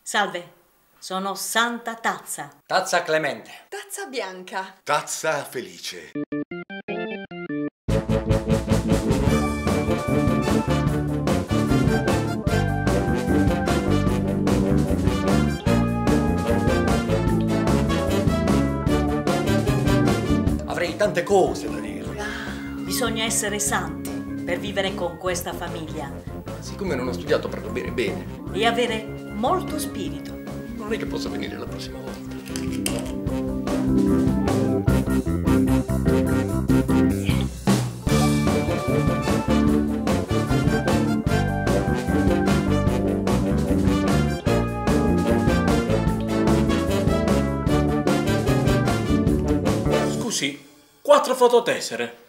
Salve, sono Santa Tazza. Tazza Clemente. Tazza bianca. Tazza felice. Avrei tante cose da dirle. Bisogna essere santi per vivere con questa famiglia Siccome non ho studiato per bere bene, e avere molto spirito. non è che possa venire la prossima volta. Scusi, 4 fototessere.